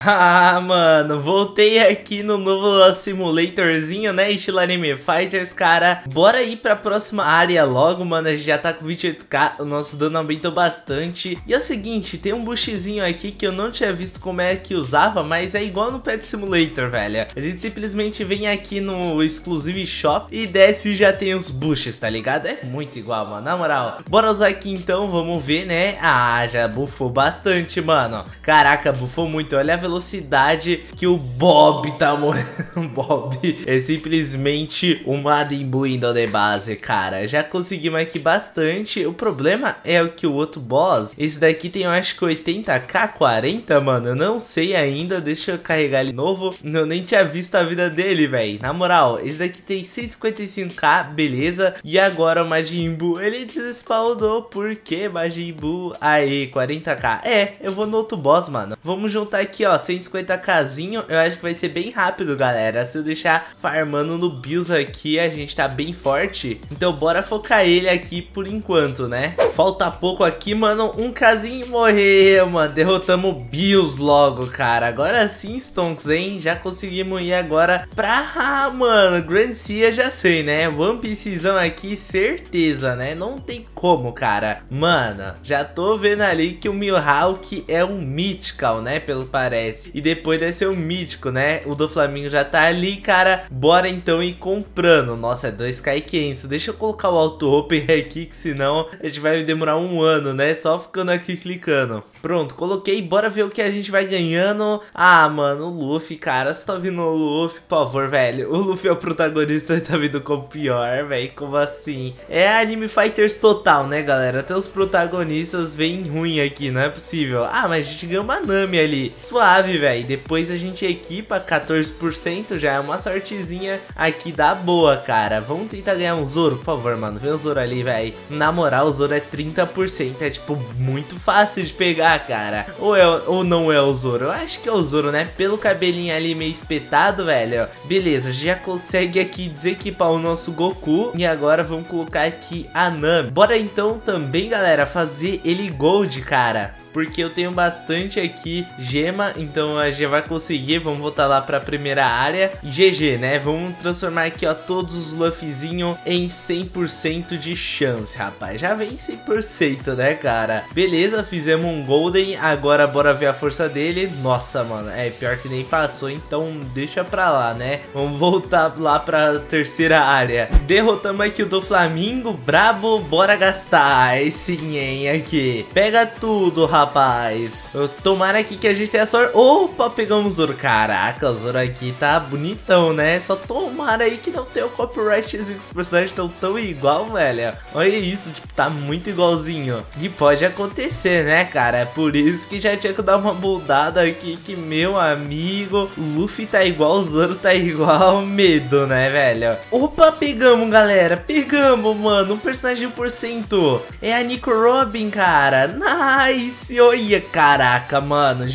Ah, mano, voltei aqui no novo simulatorzinho, né, estilo Anime Fighters, cara. Bora ir pra próxima área logo, mano, a gente já tá com 28k, o nosso dano aumentou bastante. E é o seguinte, tem um bushzinho aqui que eu não tinha visto como é que usava, mas é igual no Pet Simulator, velho. A gente simplesmente vem aqui no Exclusive Shop e desce e já tem os bushes, tá ligado? É muito igual, mano, na moral. Bora usar aqui então, vamos ver, né? Ah, já buffou bastante, mano. Caraca, buffou muito, olha a velocidade que o Bob tá morrendo. Bob é simplesmente um Majin Buu indo de base, cara. Já conseguimos aqui bastante. O problema é o que o outro boss, esse daqui tem, eu acho que 80k, 40, mano. Eu não sei ainda, deixa eu carregar ele novo. Eu nem tinha visto a vida dele, velho. Na moral, esse daqui tem 155k, beleza. E agora o Majin Buu, ele desespawnou. Por que Majin Buu? Aí, 40k. É, eu vou no outro boss, mano. Vamos juntar aqui, ó, 150kzinho. Eu acho que vai ser bem rápido, galera. Se eu deixar farmando no Bills aqui, a gente tá bem forte. Então bora focar ele aqui por enquanto, né? Falta pouco aqui, mano. Um casinho morreu, mano. Derrotamos o Bills logo, cara. Agora sim, Stonks, hein? Já conseguimos ir agora pra... Ah, mano, Grand Sea já sei, né? One Piecezão aqui, certeza, né? Não tem como, cara. Mano, já tô vendo ali que o Mihawk é um Mythical, né? Pelo parece. E depois deve ser o mítico, né? O do Flamingo já tá ali, cara. Bora então ir comprando. Nossa, é 2k500. Deixa eu colocar o auto open aqui, que senão a gente vai demorar um ano, né? Só ficando aqui clicando. Pronto, coloquei. Bora ver o que a gente vai ganhando. Ah, mano, o Luffy, cara. Você tá vindo o Luffy, por favor, velho. O Luffy é o protagonista e tá vindo com o pior, velho. Como assim? É Anime Fighters total, né, galera? Até os protagonistas vêm ruim aqui, não é possível. Ah, mas a gente ganhou uma Nami ali. Suave, velho. Depois a gente equipa 14%. Já é uma sortezinha aqui da boa, cara. Vamos tentar ganhar um Zoro, por favor, mano. Vê o Zoro ali, velho. Na moral, o Zoro é 30%. É, tipo, muito fácil de pegar, cara. Ou não é o Zoro? Eu acho que é o Zoro, né? Pelo cabelinho ali meio espetado, velho. Beleza, já consegue aqui desequipar o nosso Goku. E agora vamos colocar aqui a Nami. Bora então também, galera, fazer ele Gold, cara. Porque eu tenho bastante aqui gema, então a gente vai conseguir. Vamos voltar lá pra primeira área. GG, né? Vamos transformar aqui, ó, todos os Luffyzinho em 100% de chance, rapaz. Já vem 100%, né, cara? Beleza, fizemos um Golden. Agora bora ver a força dele. Nossa, mano, é pior que nem passou, então deixa pra lá, né? Vamos voltar lá pra terceira área. Derrotamos aqui o do Flamingo, brabo. Bora gastar esse yen aqui. Pega tudo, rapaz. Tomara aqui que a gente tenha sorte. Opa, pegamos o Zoro. Caraca, o Zoro aqui tá bonitão, né? Só tomara aí que não tenha o copyright. Os personagens estão tão igual, velho. Olha isso, tipo, tá muito igualzinho. E pode acontecer, né, cara? É por isso que já tinha que dar uma buldada aqui. Que, meu amigo, o Luffy tá igual, o Zoro tá igual. Medo, né, velho? Opa, pegamos, galera. Pegamos, mano. Um personagem 1%. É a Nico Robin, cara. Nice. Olha, caraca, mano,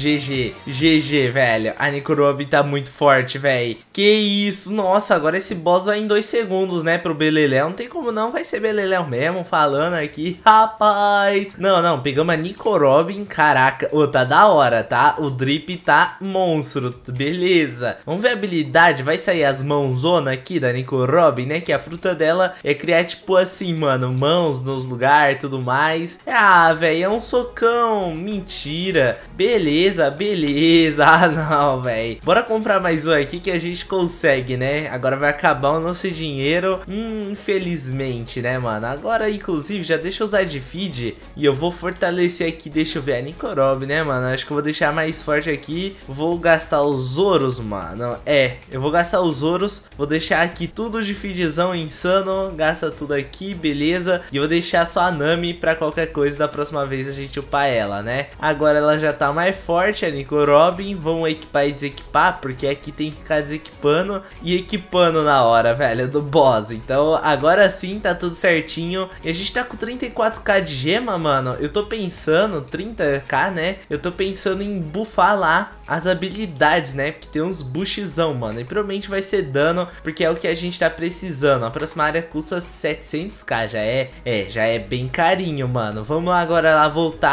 GG, velho. A Nico Robin tá muito forte, velho. Que isso, nossa, agora esse boss vai em 2 segundos, né, pro Beleléu. Não tem como não, vai ser Beleléu mesmo, falando aqui, rapaz. Não, pegamos a Nico Robin, caraca. Ô, tá da hora, tá? O drip tá monstro, beleza. Vamos ver a habilidade, vai sair as mãozona aqui da Nico Robin, né, que a fruta dela é criar, tipo assim, mano, mãos nos lugares e tudo mais. Ah, velho, é um socão. Mentira. Beleza. Ah, não, velho. Bora comprar mais um aqui que a gente consegue, né? Agora vai acabar o nosso dinheiro. Infelizmente, né, mano? Agora, inclusive, já deixa eu usar de feed. E eu vou fortalecer aqui. Deixa eu ver a Nico Robin, né, mano? Acho que eu vou deixar mais forte aqui. Vou gastar os Zoros, mano. É, eu vou gastar os Zoros. Vou deixar aqui tudo de feedzão insano. Gasta tudo aqui, beleza. E eu vou deixar só a Nami pra qualquer coisa da próxima vez a gente upar ela, né? Agora ela já tá mais forte, a Nico Robin. Vamos equipar e desequipar, porque aqui tem que ficar desequipando e equipando na hora, velho, do boss. Então agora sim tá tudo certinho. E a gente tá com 34k de gema, mano. Eu tô pensando, 30k, né? Eu tô pensando em buffar lá as habilidades, né? Porque tem uns bushzão, mano. E provavelmente vai ser dano, porque é o que a gente tá precisando. A próxima área custa 700k, já é bem carinho, mano. Vamos agora lá voltar pra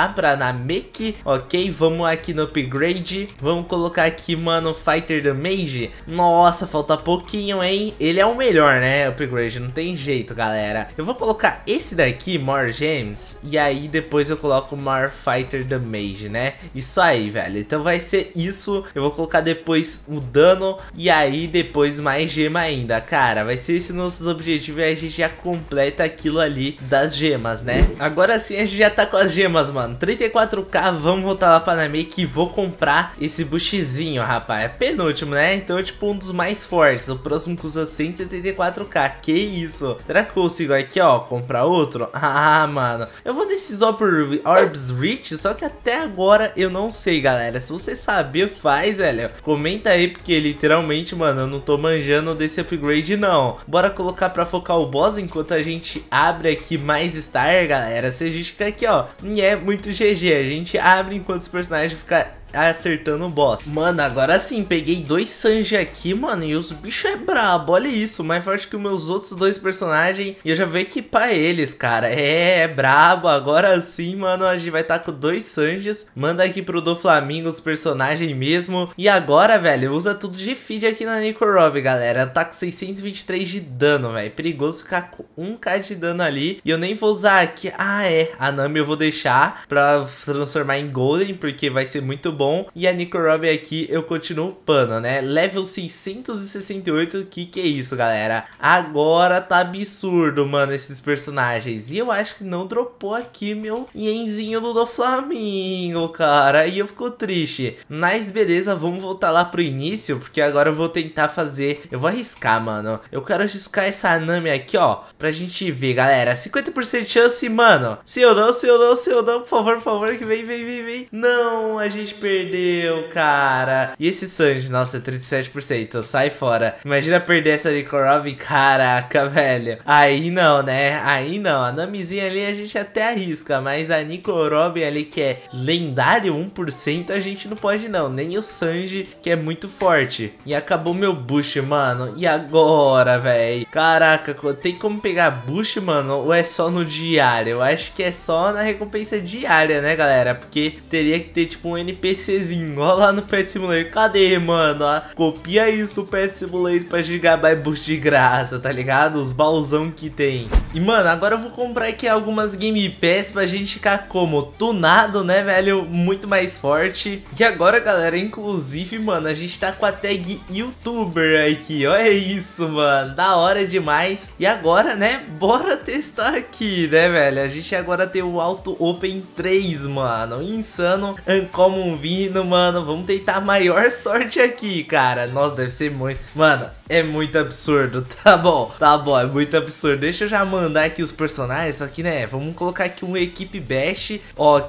Namek, ok? Vamos aqui no upgrade. Vamos colocar aqui, mano, Fighter Damage. Nossa, falta pouquinho, hein? Ele é o melhor, né? Upgrade, não tem jeito, galera. Eu vou colocar esse daqui, More Gems, e aí depois eu coloco More Fighter Damage, né? Isso aí, velho. Então vai ser isso. Eu vou colocar depois o dano e aí depois mais gema ainda. Cara, vai ser esse nossos objetivos e aí a gente já completa aquilo ali das gemas, né? Agora sim a gente já tá com as gemas, mano. 34k, vamos voltar lá pra Namek e vou comprar esse bushzinho, rapaz. É penúltimo, né? Então é tipo um dos mais fortes. O próximo custa 174k. Que isso? Será que eu consigo aqui, ó, comprar outro? Ah, mano. Eu vou nesses Orbs Rich, só que até agora eu não sei, galera. Se você saber o que faz, velho, comenta aí, porque literalmente, mano, eu não tô manjando desse upgrade, não. Bora colocar pra focar o boss enquanto a gente abre aqui mais Star, galera. Se a gente fica aqui, ó, e é muito GG. A gente abre enquanto os personagens ficam acertando o boss. Mano, agora sim, peguei 2 Sanji aqui, mano, e os bichos é brabo, olha isso, mais forte que os meus outros 2 personagens, e eu já vou equipar eles, cara, é brabo, agora sim, mano, a gente vai estar com 2 Sanjis, manda aqui pro Doflamingo os personagens mesmo, e agora, velho, usa tudo de feed aqui na Nico Robin, galera, tá com 623 de dano, velho, perigoso ficar com 1k de dano ali, e eu nem vou usar aqui, a Nami eu vou deixar pra transformar em Golden, porque vai ser muito bom. E a Nico Robin aqui eu continuo upando, né? Level 668, que é isso, galera? Agora tá absurdo, mano, esses personagens. E eu acho que não dropou aqui meu Ienzinho do Doflamingo, cara. E eu fico triste. Mas beleza, vamos voltar lá pro início, porque agora eu vou tentar fazer... Eu vou arriscar, mano. Eu quero arriscar essa Nami aqui, ó, pra gente ver, galera. 50% de chance, mano. Se eu não, por favor, que vem. Não, a gente perdeu, cara. E esse Sanji, nossa, 37%, sai fora. Imagina perder essa Nico Robin, caraca, velho. Aí não, né? Aí não, a Namizinha ali a gente até arrisca, mas a Nico Robin ali que é lendário 1%, a gente não pode não, nem o Sanji que é muito forte. E acabou meu boost, mano. E agora, velho? Caraca, tem como pegar boost, mano? Ou é só no diário? Eu acho que é só na recompensa diária, né, galera? Porque teria que ter tipo um NPCzinho, ó lá no Pet Simulator. Cadê, mano? Ó, copia isso do Pet Simulator pra gigabyte boost de graça, tá ligado? Os baúzão que tem. E, mano, agora eu vou comprar aqui algumas Game Pass pra gente ficar como? Tunado, né, velho? Muito mais forte. E agora, galera, inclusive, mano, a gente tá com a tag YouTuber aqui. Olha isso, mano. Da hora demais. E agora, né, bora testar aqui, né, velho? A gente agora tem o Auto Open 3, mano. Insano. Uncommon vindo, mano. Vamos tentar a maior sorte aqui, cara. Nossa, deve ser muito... Mano, é muito absurdo. Tá bom, é muito absurdo. Deixa eu já mandar aqui os personagens. Só que, né, vamos colocar aqui uma equipe Bash.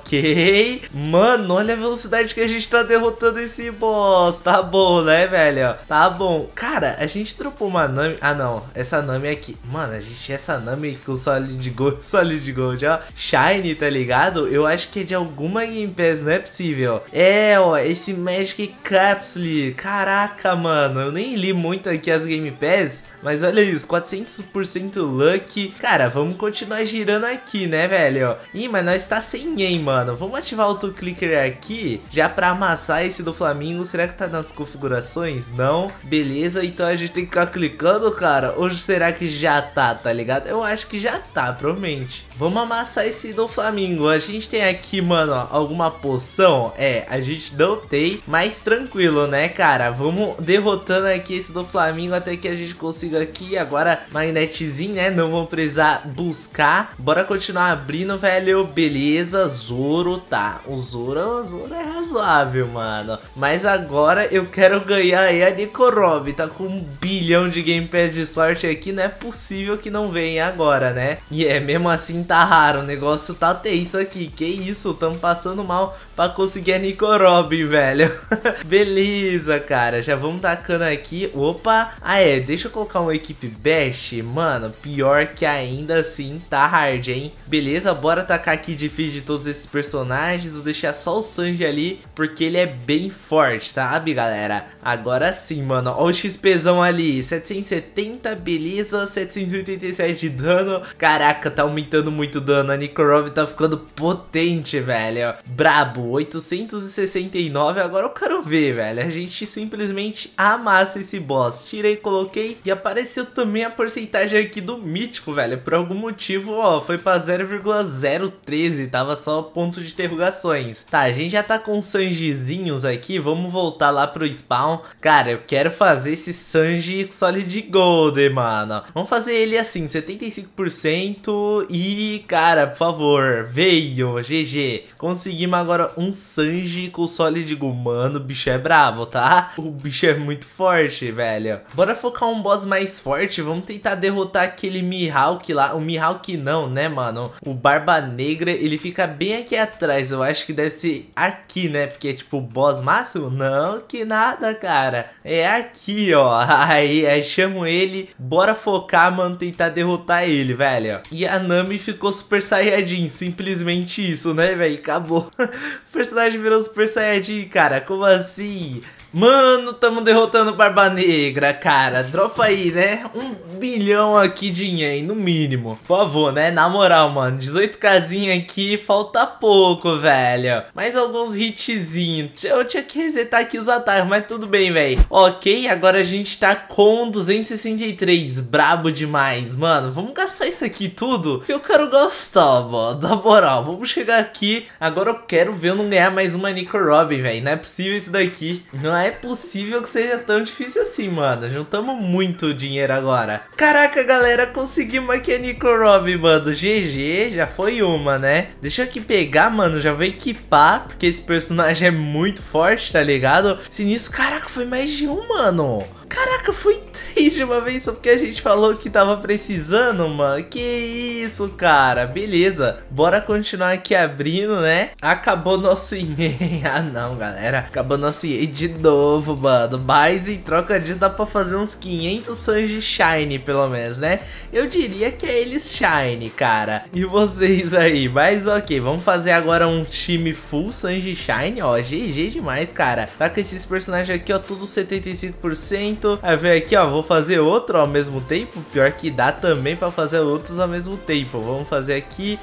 Ok. Mano, olha a velocidade que a gente tá derrotando esse boss. Tá bom, né, velho? Tá bom. Cara, a gente dropou uma Nami. Ah, não. Essa Nami aqui. Mano, a gente tinha essa Nami com Solid Gold. Solid Gold, ó. Shiny, tá ligado? Eu acho que é de alguma Game Pass, não é possível. É, ó. Esse Magic Capsule. Caraca, mano. Eu nem li muito aqui as Game Pass, mas olha isso, 400% Lucky. Cara, vamos continuar girando aqui, né, velho? Ih, mas nós tá sem aim, mano. Vamos ativar o autoclicker aqui, já pra amassar esse do Flamingo. Será que tá nas configurações? Não. Beleza, então a gente tem que ficar clicando, cara. Ou será que já tá ligado? Eu acho que já tá, provavelmente. Vamos amassar esse do Flamingo. A gente tem aqui, mano, ó, alguma poção? É, a gente não tem, mas tranquilo, né, cara? Vamos derrotando aqui esse do Flamingo até que a gente consiga aqui. Agora, magnetezinho, né? Não vamos precisar buscar. Bora continuar abrindo, velho. Beleza, Zoro, tá. O Zoro é razoável, mano. Mas agora eu quero ganhar aí a Nico Robin. Tá com 1 bilhão de Game Pass de sorte aqui. Não é possível que não venha agora, né? E é, mesmo assim tá raro. O negócio tá tenso aqui. Que isso? Tamo passando mal pra conseguir a Nico Robin, velho. Beleza, cara. Já vamos tacando aqui. Opa, colocar... Ah, é, deixa eu colocar uma equipe best. Mano, pior que ainda assim tá hard, hein? Beleza, bora tacar aqui de feed de todos esses personagens. Vou deixar só o Sanji ali, porque ele é bem forte, sabe, galera? Agora sim, mano. Ó o XPzão ali, 770, beleza, 787 de dano. Caraca, tá aumentando muito dano. A Nico Robin tá ficando potente, velho. Brabo, 869. Agora eu quero ver, velho. A gente simplesmente amassa esse boss. Tirei, coloquei e apareceu também a porcentagem aqui do mítico, velho. Por algum motivo, ó, foi pra 0,013. Tava só ponto de interrogações. Tá, a gente já tá com Sanjizinhos aqui. Vamos voltar lá pro spawn. Cara, eu quero fazer esse Sanji Solid Gold, mano. Vamos fazer ele assim, 75%. E, cara, por favor, veio, GG. Conseguimos agora um Sanji com Solid Gold. Mano, o bicho é bravo, tá? O bicho é muito forte, velho. Bora focar um boss mais forte. Vamos tentar derrotar aquele Mihawk lá. O Mihawk não, né, mano? O Barba Negra, ele fica bem aqui atrás. Eu acho que deve ser aqui, né? Porque é tipo o boss máximo. Não, que nada, cara. É aqui, ó. Aí chamo ele. Bora focar, mano, tentar derrotar ele, velho. E a Nami ficou Super Saiyajin. Simplesmente isso, né, velho? Acabou. O personagem virou Super Saiyajin, cara. Como assim? Mano, tamo derrotando o Barba Negra, cara. Dropa aí, né? 1 bilhão aqui de ien, no mínimo. Por favor, né? Na moral, mano. 18kzinha aqui, falta pouco, velho. Mais alguns hitzinhos. Eu tinha que resetar aqui os ataques, mas tudo bem, velho. Ok, agora a gente tá com 263. Brabo demais, mano. Vamos gastar isso aqui tudo, porque eu quero gostar, mano. Na moral, vamos chegar aqui. Agora eu quero ver eu não ganhar mais uma Nico Robin, velho. Não é possível isso daqui. Não é possível que seja tão difícil assim, mano. Juntamos muito dinheiro agora. Caraca, galera, conseguimos aqui a Nico Robin, mano. GG, já foi uma, né? Deixa eu aqui pegar, mano. Já vou equipar, porque esse personagem é muito forte, tá ligado? Sinistro, caraca, foi mais de um, mano. Caraca, foi 3 de uma vez só porque a gente falou que tava precisando, mano. Que isso, cara. Beleza. Bora continuar aqui abrindo, né? Acabou nosso IE. Ah, não, galera. Acabou nosso IE de novo, mano. Mas em troca disso dá pra fazer uns 500 Sanji Shine, pelo menos, né? Eu diria que é eles Shine, cara. E vocês aí? Mas ok, vamos fazer agora um time full Sanji Shine, ó. GG demais, cara. Tá com esses personagens aqui, ó, tudo 75%. Aí vem aqui, ó, vou fazer outro ao mesmo tempo. Pior que dá também pra fazer outros ao mesmo tempo. Vamos fazer aqui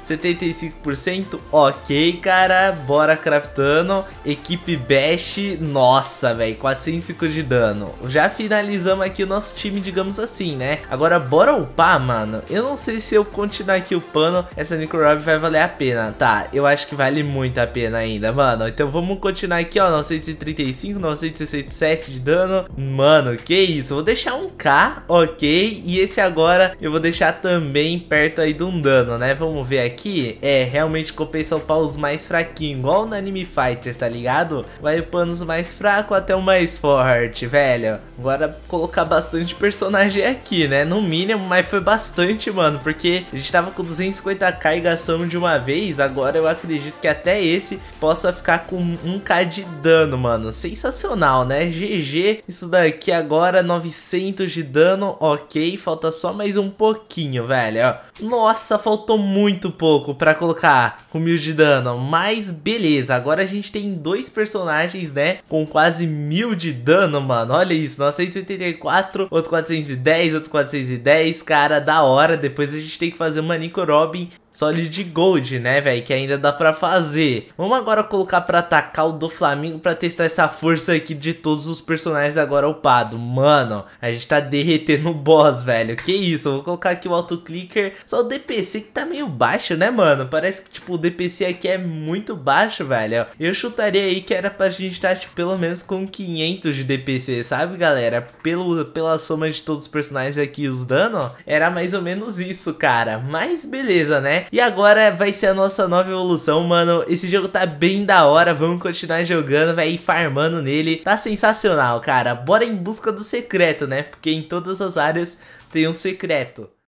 75%. Ok, cara, bora craftando. Equipe Bash, nossa, velho, 405 de dano. Já finalizamos aqui o nosso time, digamos assim, né? Agora bora upar, mano. Eu não sei se eu continuar aqui upando, essa Nico Robin vai valer a pena. Tá, eu acho que vale muito a pena ainda, mano. Então vamos continuar aqui, ó, 935, 967 de dano. Mano, que isso, eu vou deixar um K, ok. E esse agora eu vou deixar também perto aí de um dano, né? Vamos ver aqui. É, realmente compensa upar os mais fraquinhos, igual no Anime Fighters, tá ligado? Vai upando os mais fracos até o mais forte, velho. Agora colocar bastante personagem aqui, né? No mínimo, mas foi bastante, mano. Porque a gente tava com 250k e gastamos de uma vez. Agora eu acredito que até esse possa ficar com 1k de dano, mano. Sensacional, né? GG. Isso daqui agora, 900 de dano, ok. Falta só mais um pouquinho, velho, ó. Nossa, faltou muito pouco pra colocar com 1000 de dano. Mas beleza, agora a gente tem dois personagens, né, com quase 1000 de dano, mano. Olha isso, 984, outro 410, outro 410. Cara, da hora. Depois a gente tem que fazer uma Nico Robin Solid Gold, né, velho, que ainda dá pra fazer. Vamos agora colocar pra atacar o do Flamengo pra testar essa força aqui de todos os personagens agora upados. Mano, a gente tá derretendo o boss, velho. Que isso, eu vou colocar aqui o autoclicker. Só o DPC que tá meio baixo, né, mano? Parece que, tipo, o DPC aqui é muito baixo, velho. Eu chutaria aí que era pra gente estar, tipo, pelo menos com 500 de DPC, sabe, galera? Pela soma de todos os personagens aqui, os danos, era mais ou menos isso, cara. Mas beleza, né? E agora vai ser a nossa nova evolução, mano. Esse jogo tá bem da hora. Vamos continuar jogando, vai ir farmando nele. Tá sensacional, cara. Bora em busca do secreto, né? Porque em todas as áreas tem um secreto.